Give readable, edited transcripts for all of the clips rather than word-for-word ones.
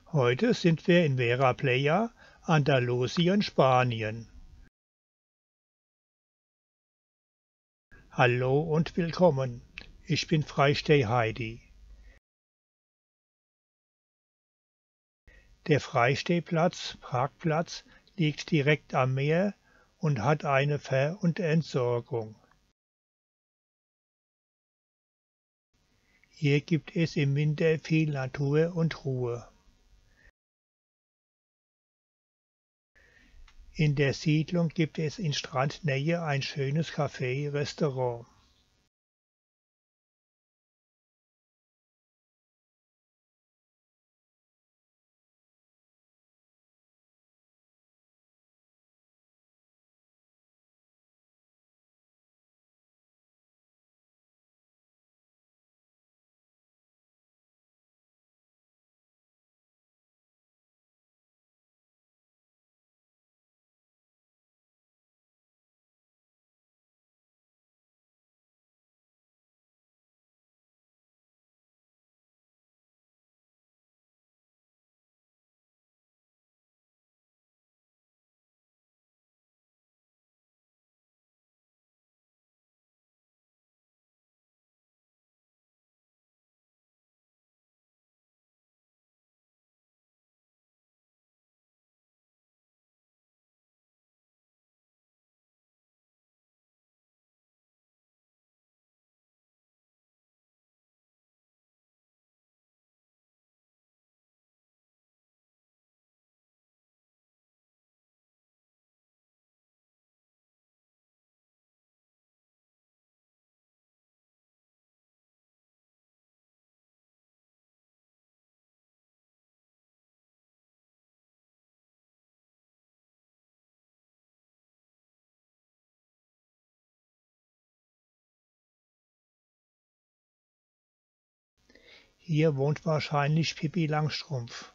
Heute sind wir in Vera Playa, Andalusien, Spanien. Hallo und willkommen. Ich bin Freisteh Heidi. Der Freistehplatz Parkplatz liegt direkt am Meer und hat eine Ver- und Entsorgung. Hier gibt es im Winter viel Natur und Ruhe. In der Siedlung gibt es in Strandnähe ein schönes Café-Restaurant. Hier wohnt wahrscheinlich Pippi Langstrumpf.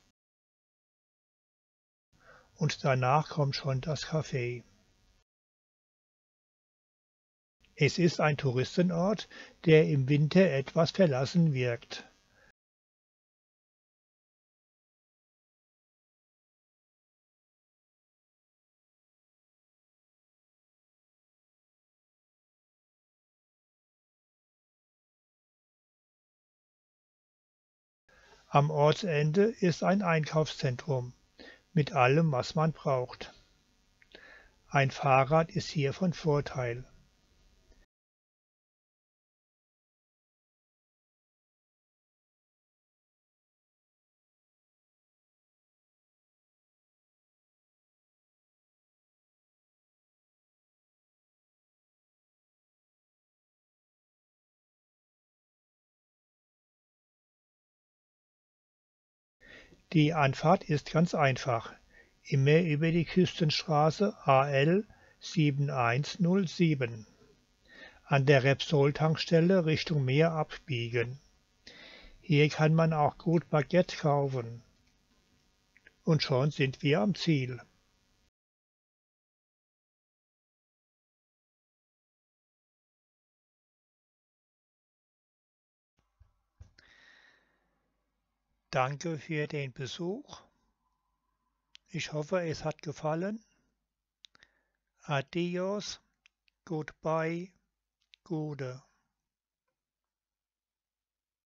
Und danach kommt schon das Café. Es ist ein Touristenort, der im Winter etwas verlassen wirkt. Am Ortsende ist ein Einkaufszentrum mit allem, was man braucht. Ein Fahrrad ist hier von Vorteil. Die Anfahrt ist ganz einfach, immer über die Küstenstraße AL 7107 an der Repsol-Tankstelle Richtung Meer abbiegen. Hier kann man auch gut Baguette kaufen. Und schon sind wir am Ziel. Danke für den Besuch. Ich hoffe, es hat gefallen. Adios, goodbye, Gude.